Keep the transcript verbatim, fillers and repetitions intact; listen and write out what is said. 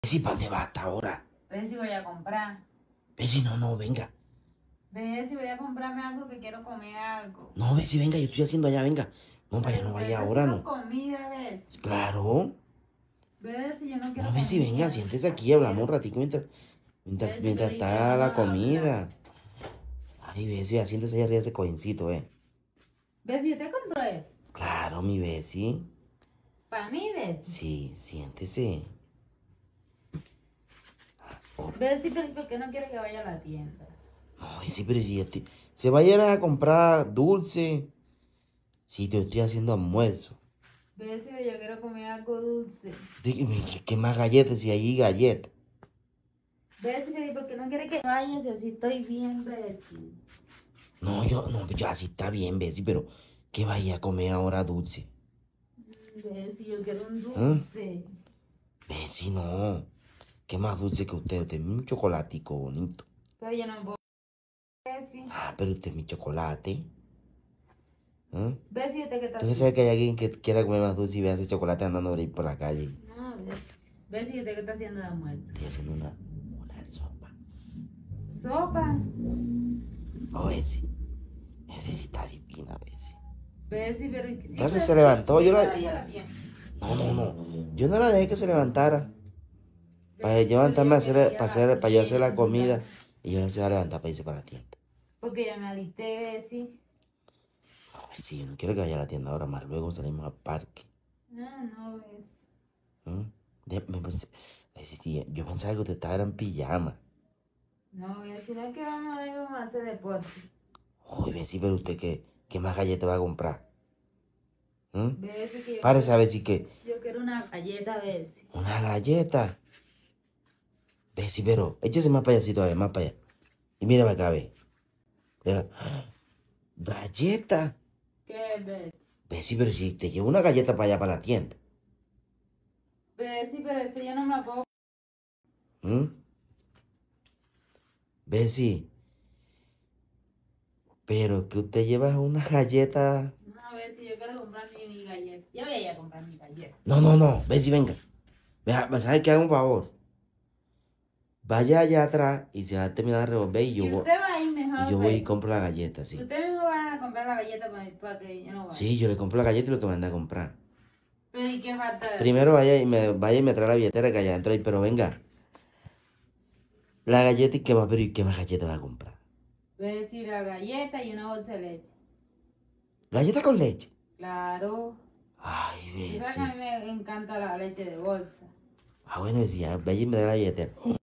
Si ¿para dónde va hasta ahora? Ve si voy a comprar. Ve si no, no, venga. Ve si voy a comprarme algo que quiero comer algo. No, ve si venga, yo estoy haciendo allá, venga. No, vaya, Pero no usted vaya está ahora, haciendo no. comida, ¿ves? Claro. Ve si yo no quiero No, ve si comida. venga, siéntese aquí, hablamos un ratico mientras, mientras, Ve si mientras pero ¿y qué está vamos la a hablar? comida. Ay, ve si, siéntese ahí arriba de ese cojincito, eh. Ve si yo te compro esto. Claro, mi Besi. Para mí, ¿ves? Sí, siéntese. Ve si pero ¿por qué no quiere que vaya a la tienda? No, Besi, pero si ya estoy- se va a ir a comprar dulce. Sí, te estoy haciendo almuerzo. Ve si yo quiero comer algo dulce. Dígame, ¿qué- ¿qué más galletas? Si hay galletas. Ve si ¿por qué no quiere que vaya si así estoy bien, Betsy? No, yo, no, yo así está bien, Besi, pero ¿qué vaya a comer ahora dulce? Ve si yo quiero un ¿Ah? dulce. Besi, no. ¿Qué más dulce que usted? Usted es un chocolatico bonito. Pero yo no puedo. Betsy. Ah, pero usted es mi chocolate. ¿Ah? Ve si usted que está ¿Tú no así. sabes que hay alguien que quiera comer más dulce y vea ese chocolate andando por ahí por la calle? No, ve, ve si usted que está haciendo de almuerzo. Estoy haciendo una, una sopa. Sopa. Oh, Besi. Besi está divina, Besi. Ve si pero sí, Entonces pero se sí, levantó, yo la... ella la tiene. No, no, no. Yo no la dejé que se levantara. Para Ve yo si, pero levantarme a yo quiero hacer, ir para a la hacer, para yo hacer la tienda. comida. Y yo no se va a levantar para irse para la tienda. Porque ya me alisté, ve si. No, Besi, yo no quiero que vaya a la tienda ahora, más luego salimos al parque. Ah, no, ves. ¿Mm? De- me pensé- Besi, sí, yo pensaba que usted estaba en pijama. No, ve si no es que vamos a ir vamos a hacer deporte. Uy, Besi, pero usted qué, qué más galletas va a comprar. ¿Mm? Ve si que yo Párese a quiero, Besi que yo quiero una galleta, ve si. una galleta. Besi, pero échese más payasito, a ver, más para allá. Y mira para acá, ve. Mira. Galleta. ¿Qué ves? Besi, pero si te llevo una galleta para allá, para la tienda. Ve si, pero eso yo no me la puedo. ¿Mm? Besi, pero que usted lleva una galleta. No, ve si yo quiero comprar mi, mi galleta. Yo voy a ir a comprar mi galleta. No, no, no. Besi, venga. Vea, ¿sabe qué? Haga un favor. Vaya allá atrás y se va a terminar de revolver y yo, Y voy, usted va a ir y mejor, yo voy y ves. compro la galleta, sí. Usted mejor va a comprar la galleta para, para que yo no vaya. Sí, yo le compro la galleta y lo que me anda a comprar. Pero ¿y qué falta de Primero vaya y me, vaya y me trae la billetera que allá adentro hay, pero venga. La galleta y qué más, pero ¿y qué más galleta va a comprar? Voy a decir la galleta y una bolsa de leche. ¿Galleta con leche? Claro. Ay, Tú sabes Besi. que a mí me encanta la leche de bolsa. Ah, bueno, Besi, ya, vaya y me da la billetera.